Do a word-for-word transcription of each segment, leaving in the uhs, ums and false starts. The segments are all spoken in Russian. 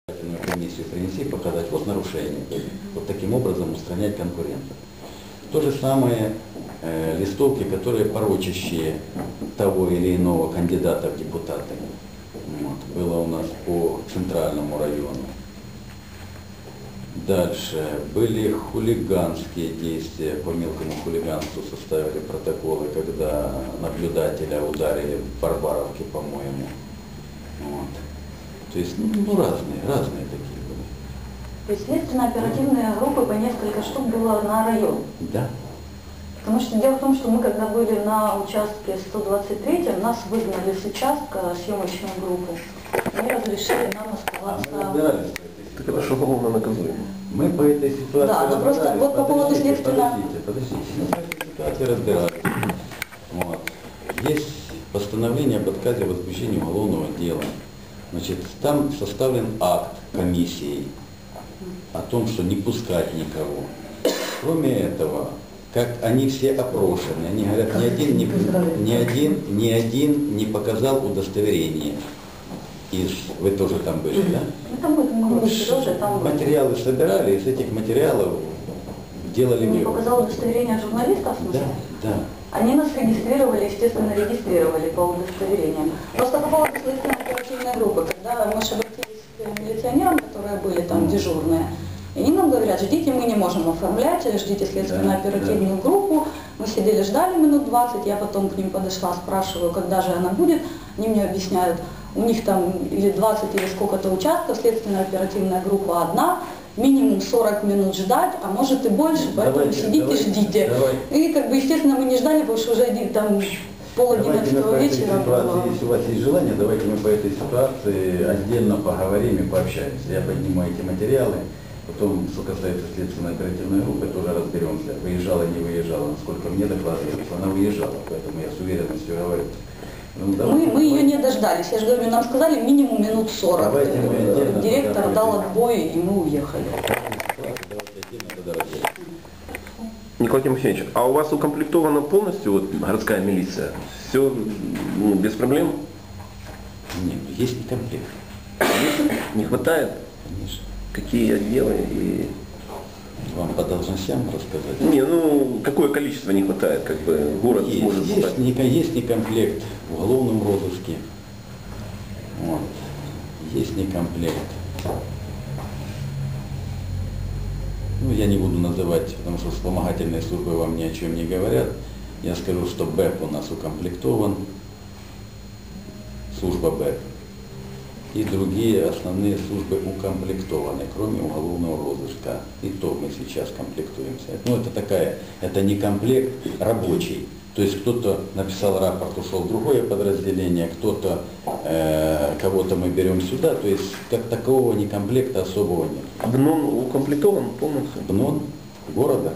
комиссию принести, показать, вот нарушение, вот таким образом устранять конкурентов. То же самое э, листовки, которые порочащие того или иного кандидата в депутаты. Вот, было у нас по центральному району. Дальше были хулиганские действия, по мелкому хулиганству составили протоколы, когда наблюдателя ударили в Барбаровке, по-моему. Вот. То есть, ну, ну разные, разные такие были. То есть следственно-оперативные группы по несколько штук было на район? Да. Потому что дело в том, что мы когда были на участке сто двадцать три, нас выгнали с участка съемочную группу. Они разрешили нам оставаться... А мы разбирались. Так это что уголовно наказуемо? Мы по этой ситуации Да, но просто вот по поводу подождите, следственного... подождите, подождите. Мы по этой ситуации разбирались. Вот. Есть постановление об отказе в возбуждении уголовного дела. Значит, там составлен акт комиссии о том, что не пускать никого. Кроме этого, как они все опрошены, они говорят, ни один, ни, ни один, ни один не показал удостоверение. Из, вы тоже там были, да? Ну, там мы, мы, мы тоже там были. Материалы собирали, из этих материалов делали Не вывод. показал удостоверение журналистов, в смысле? Да, да. Они нас регистрировали, естественно, регистрировали по удостоверениям. Просто по поводу следственно-оперативной группы, когда мы же обратились к милиционерам, которые были там дежурные, и они нам говорят, ждите, мы не можем оформлять, ждите следственно-оперативную группу. Мы сидели, ждали минут двадцать, я потом к ним подошла, спрашиваю, когда же она будет. Они мне объясняют, у них там или двадцать, или сколько-то участков, следственно-оперативная группа одна, минимум сорок минут ждать, а может и больше, поэтому Давайте, сидите, давайте, ждите. давайте. И как бы, естественно, мы не ждали, потому что уже там пол одиннадцатого вечера было. Если у вас есть желание, давайте мы по этой ситуации отдельно поговорим и пообщаемся. Я подниму эти материалы. Потом, что касается следственной оперативной группы, тоже разберемся, выезжала, не выезжала, насколько мне докладывалось, она выезжала, поэтому я с уверенностью говорю. Ну, мы, мы ее не дождались, я же говорю, нам сказали минимум минут сорок. Давайте мы отдельно Директор поговорим. дал отбой, и мы уехали. Николай Тимофеевич, а у вас укомплектована полностью вот, городская милиция? Все ну, без проблем? Нет, есть некомплект. Не хватает? Конечно. Какие отделы и... Вам по должностям рассказать? Не, ну какое количество не хватает, как бы город Есть, может есть, стать? не, есть некомплект в уголовном розыске. Вот. Есть некомплект. Ну, я не буду называть, потому что вспомогательные службы вам ни о чем не говорят. Я скажу, что БЭП у нас укомплектован, служба БЭП. И другие основные службы укомплектованы, кроме уголовного розыска. И то мы сейчас комплектуемся. Ну, это такая, это не комплект рабочий. То есть кто-то написал рапорт, ушел в другое подразделение, кто-то, э, кого-то мы берем сюда. То есть как такового некомплекта особого нет. БНОН укомплектован полностью? БНОН города?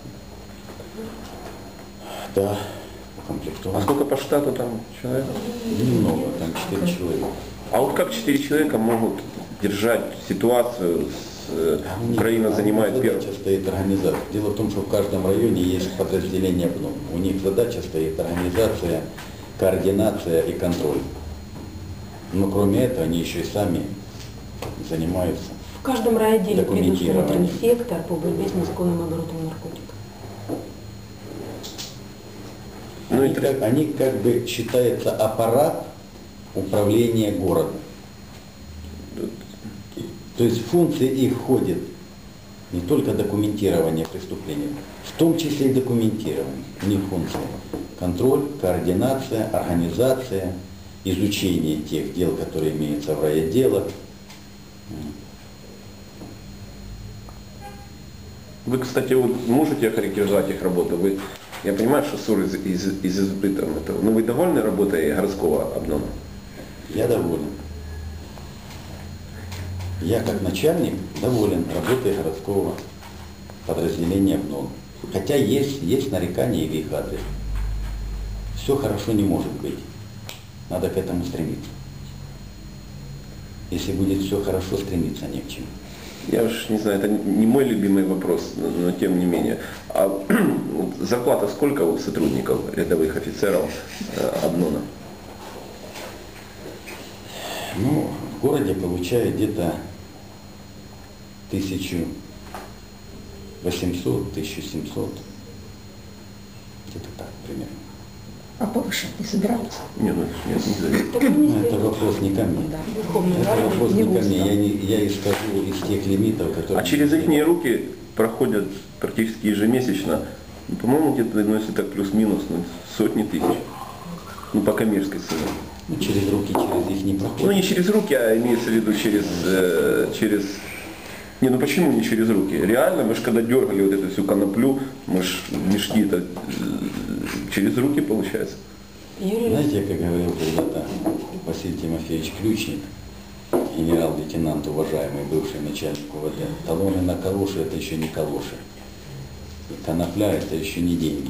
Да, укомплектован. А сколько по штату там человек? Немного, там четыре человека. А вот как четыре человека могут держать ситуацию, с, э, Украина занимает первое? Задача стоит организация. Дело в том, что в каждом районе есть подразделение БНО. У них задача стоит организация, координация и контроль. Но кроме этого они еще и сами занимаются. В каждом райотделе Документирование. предусмотрен сектор по борьбе с незаконным оборотом наркотиков. Ну, Они и как, они как бы считается аппарат управления городом. То есть функции их входят не только документирование преступлений, в том числе и документирование. У них функции контроль, координация, организация, изучение тех дел, которые имеются в райотделах. Вы, кстати, вот можете охарактеризовать их работу? Вы, я понимаю, что ссор из, из, из избытка этого. Но вы довольны работой городского обнона? Я доволен. Я как начальник доволен работой городского подразделения БНОН. Хотя есть, есть нарекания и в их адрес. Все хорошо не может быть. Надо к этому стремиться. Если будет все хорошо, стремиться не к чему. Я уж не знаю, это не мой любимый вопрос, но, но тем не менее. А вот зарплата сколько у сотрудников, рядовых офицеров э, обнона? Ну, в городе получают где-то тысяча восемьсот — тысяча семьсот. Где-то так примерно. А повышать не собираются? Нет, ну, нет, не зависит. Ну, это вопрос не ко мне. Да. Верховная Это Рада вопрос не ко не мне. Я, не, я исхожу из тех лимитов, которые... А через их руки проходят практически ежемесячно, ну, по-моему, где-то, ну, если так плюс-минус, ну, сотни тысяч. Ну, по коммерческой цене. Ну, через руки, через их не Ну, проходит. не через руки, а имеется в виду через... э, через... Не, ну почему не через руки? Реально, мы же когда дергали вот эту всю коноплю, мы же мешки это через руки получается. Юрий Знаете, как говорил когда-то Василий Тимофеевич Ключник, генерал-лейтенант, уважаемый бывший начальник УВД, талоны на калоши — это еще не калоши. И конопля — это еще не деньги.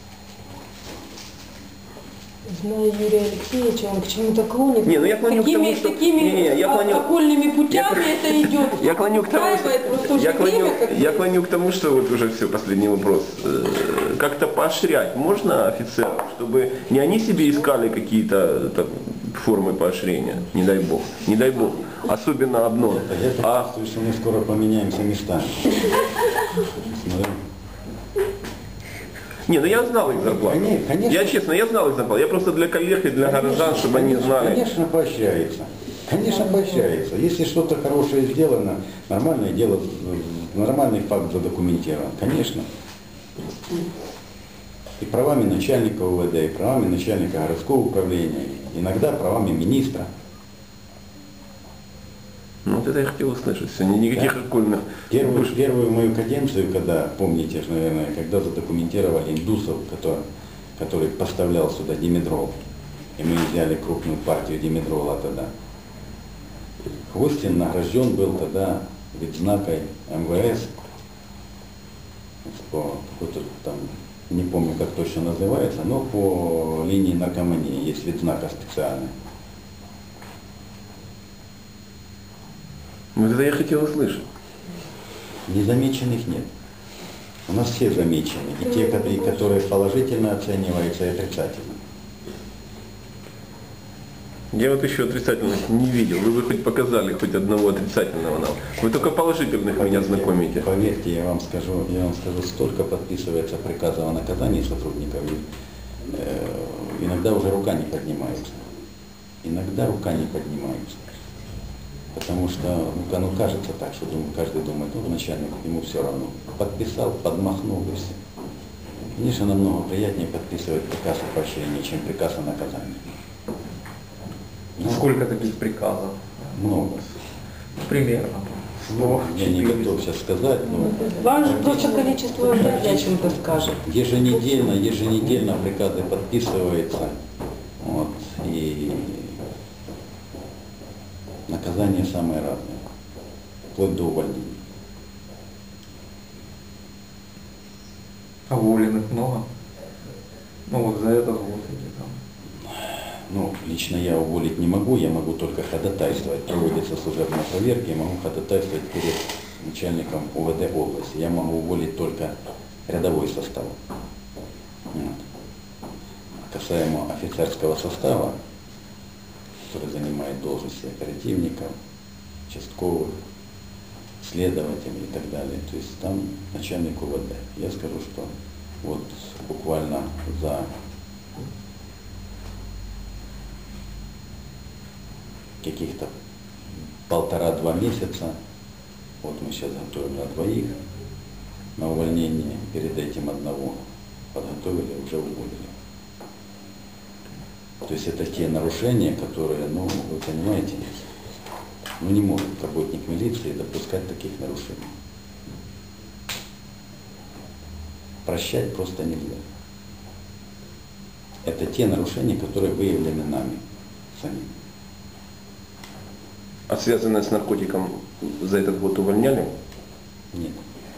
Зная Юрия Алексеевича, он к чему-то клонит. Не, ну я клоню к Какими, тому, что- какими Не, не, я клоню- окольными путями это идет. Я клоню к тому, что, Устраивает просто я уже клоню, время, как я клоню к тому, что вот уже все, последний вопрос. Э, Как-то поощрять можно офицеров, чтобы не они себе искали какие-то там формы поощрения, не дай бог, не дай бог, особенно одно. Я так А чувствую, что мы скоро поменяемся местами. Смотрю. не, ну я знал их зарплату. Конечно, конечно. Я честно, я знал их зарплату. Я просто для коллег и для горожан, чтобы они знали. Конечно, поощряется. Конечно, поощряется. Если что-то хорошее сделано, нормальное дело, нормальный факт задокументирован. Конечно. И правами начальника УВД, и правами начальника городского управления, иногда правами министра. Ну вот это я хотел услышать. Все, никаких Да. окольных. Первую, первую мою каденцию, когда, помните же, наверное, когда задокументировали индусов, который, который поставлял сюда димедрол, и мы взяли крупную партию димедрола тогда. Хвостин награжден был тогда відзнакой МВС, по какой-то там, не помню, как точно называется, но по линии наркомании есть відзнака специальная. Вот это я хотел услышать. Незамеченных нет. У нас все замечены, и те, ко- которые положительно оцениваются, и отрицательно. Я вот еще отрицательных не видел. Вы бы хоть показали хоть одного отрицательного нам. Вы только положительных меня знакомите. Поверьте, я вам скажу, я вам скажу, столько подписывается приказов о наказании сотрудников, и, э, иногда уже рука не поднимается. Иногда рука не поднимается. Потому что, ну, ну, кажется так, что думаю, каждый думает, ну, начальник, ему все равно. Подписал, подмахнул и все. Конечно, намного приятнее подписывать приказ о поощрении, чем приказ о наказании. Ну, Сколько таких приказов? много. Примерно. Ну, я не готов сейчас сказать, но Вам же просто количество вряд ли о чем-то скажет. еженедельно, еженедельно приказы подписываются. Вот, и наказания самые разные, вплоть до увольнения. А уволенных много? Ну вот за этот год или там. Ну, лично я уволить не могу, я могу только ходатайствовать. Проводится служебная проверка, я могу ходатайствовать перед начальником УВД области. Я могу уволить только рядовой состав. Вот. Касаемо офицерского состава, который занимает должности оперативников, участковых, следователей и так далее. То есть там начальник УВД. Я скажу, что вот буквально за каких-то полтора-два месяца, вот мы сейчас готовим на двоих на увольнение, перед этим одного подготовили, уже уволили. То есть это те нарушения, которые, ну, вы понимаете, ну не может работник милиции допускать таких нарушений. Прощать просто нельзя. Это те нарушения, которые выявлены нами самими. А связанное с наркотиком за этот год увольняли? Нет.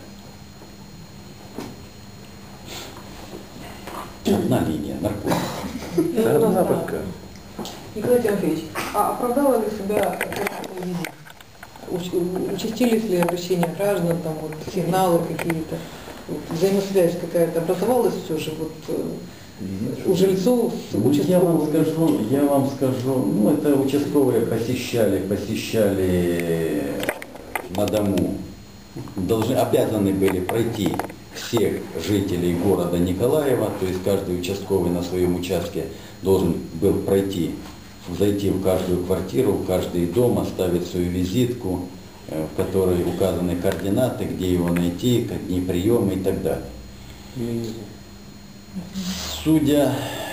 Одна линия наркотиков. Да, одна только. Николай Тимофеевич, а оправдало ли себя это поведение? Уч- Участились ли обращения граждан, там вот сигналы какие-то, вот, взаимосвязь какая-то образовалась все же вот э, у жильцов с Ну, я вам участковыми? скажу, я вам скажу, ну это участковые посещали, посещали на дому должны, обязаны были пройти всех жителей города Николаева, то есть каждый участковый на своем участке должен был пройти, зайти в каждую квартиру, в каждый дом, оставить свою визитку, в которой указаны координаты, где его найти, как дни приема и так далее. Судя,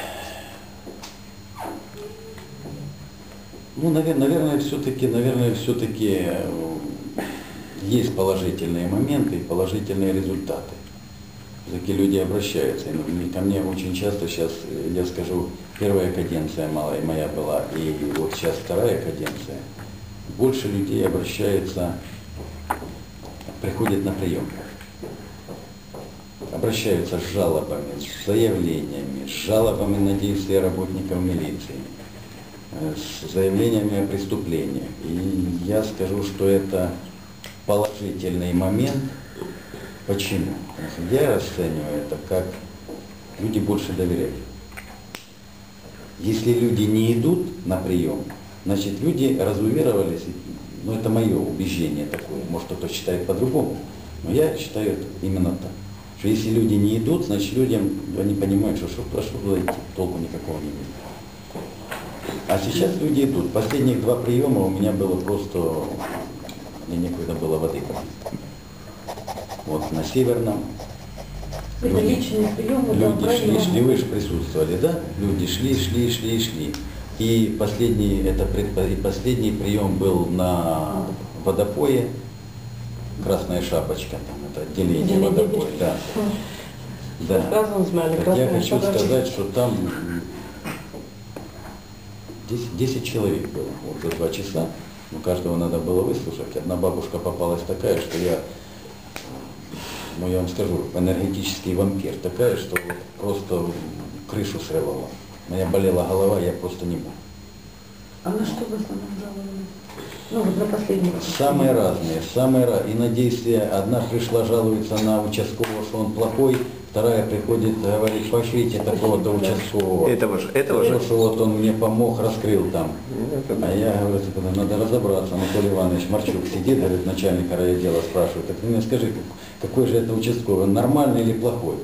ну, наверное, наверное все-таки, наверное, все-таки есть положительные моменты и положительные результаты. Такие люди обращаются. И ко мне очень часто сейчас, я скажу, первая каденция малая моя была, и вот сейчас вторая каденция. Больше людей обращается, приходят на прием. Обращаются с жалобами, с заявлениями, с жалобами на действия работников милиции, с заявлениями о преступлениях. И я скажу, что это положительный момент. Почему? Я расцениваю это как люди больше доверяют. Если люди не идут на прием, значит люди разуверовались, ну это мое убеждение такое, может кто-то считает по-другому, но я считаю это именно так. Что если люди не идут, значит людям, они понимают, что что туда идти, толку никакого не будет. А сейчас люди идут. Последних два приема у меня было просто, мне некогда было воды попить. Вот на Северном. Это Люди, личные приемы, да, люди шли, правильно. шли, вы же присутствовали, да? Люди шли, шли, шли, шли. И последний, это предпо- и последний прием был на водопое, Красная Шапочка, там это отделение Отделение водопоя, да. Да. Сразу узнали, Так я Красная хочу Шапочка. сказать, что там десять человек было вот за два часа, но каждого надо было выслушать. Одна бабушка попалась такая, что я, ну я вам скажу, энергетический вампир, такая, что вот просто крышу срывала. У меня болела голова, я просто не мог. А на что в основном жаловались? Ну, вот на последний раз. Самые разные, самые разные. И на действия одна пришла жалуется на участкового, что он плохой, вторая приходит, говорит, пошлите такого-то участкового. Этого же, этого же. Что вот он мне помог, раскрыл там. А я говорю, типа, надо разобраться. Анатолий Иванович Марчук сидит, говорит, начальника райотдела спрашивает, так ты мне скажи, какой же это участковый, он нормальный или плохой?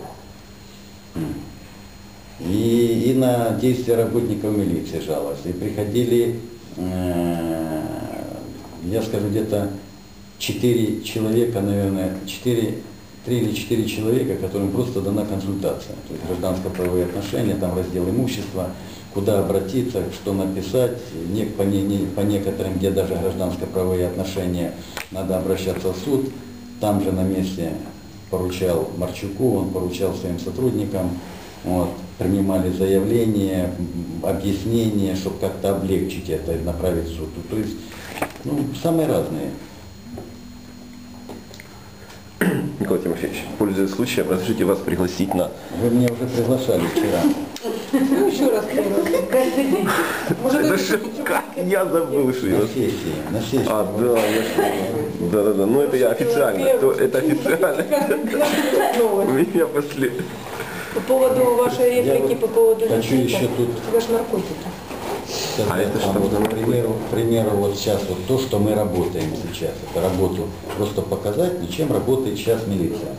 И, и на действия работников милиции жаловались. И приходили, э, я скажу, где-то четыре человека, наверное, четыре, три или четыре человека, которым просто дана консультация. То есть гражданско-правовые отношения, там раздел имущества, куда обратиться, что написать. Не, по, не, не, по некоторым, где даже гражданско-правовые отношения, надо обращаться в суд. Там же на месте поручал Марчуку, он поручал своим сотрудникам. Вот, принимали заявления, объяснения, чтобы как-то облегчить это и направить в суд. То есть, ну, самые разные. Николай Тимофеевич, пользуясь случаем, разрешите вас пригласить на... Вы меня уже приглашали вчера. Ну, еще раз, каждый день. Может, Это это что, как? Я забыл, что я... На сессии, на сессии. А, да, я... да, да, да, ну это я официально, то это официально. Меня после... По поводу вашей Я реплики, вот по поводу хочу личника, еще тут это же наркотики. А это что вот, за к примеру, к примеру, вот сейчас вот то, что мы работаем сейчас, это работу просто показать, но чем работает сейчас милиция.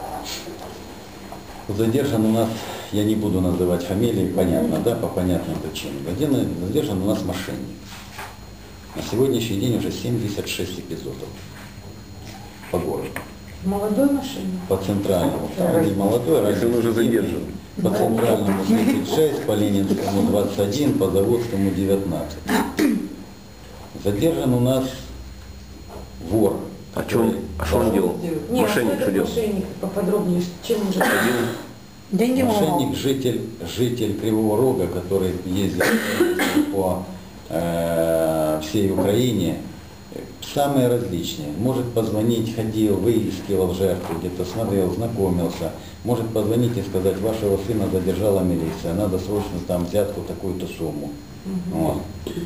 Вот задержан у нас, я не буду называть фамилии, понятно, да, по понятным причинам. Задержан, задержан у нас мошенник. На сегодняшний день уже семьдесят шесть эпизодов по городу. Молодой мошенник. По центральному, там не молодой, Если он уже задержан. По центральному тридцать шесть, по Ленинскому двадцать один, по Заводскому девятнадцать. Задержан у нас вор. А что он, а что он делал? Не, Мошенник а что делал? мошенник, поподробнее, чем он же? Деньги мало. Мошенник, житель, житель Кривого Рога, который ездит по э, всей Украине, самые различные. Может позвонить, ходил, выискивал жертву, где-то смотрел, знакомился. Может позвонить и сказать, вашего сына задержала милиция, надо срочно там взятку такую-то сумму. Вот.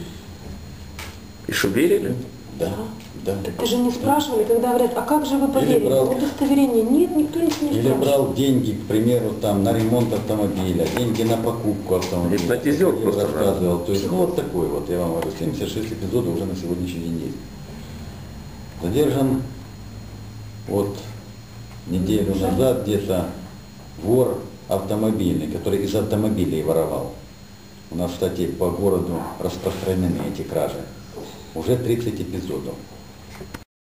И что, верили? Да, да. Ты же не спрашивали, когда говорят, а как же вы поверили? брал- Удостоверение нет, никто не, не Или спрашивал. брал деньги, к примеру, там, на ремонт автомобиля, деньги на покупку автомобиля. Гипнотизер как я просто, рассказывал. То есть, ну вот такой вот, я вам говорю, семьдесят шесть эпизодов уже на сегодняшний день есть. Задержан Вот неделю назад где-то вор автомобильный, который из автомобилей воровал. У нас, кстати, по городу распространены эти кражи. Уже тридцать эпизодов.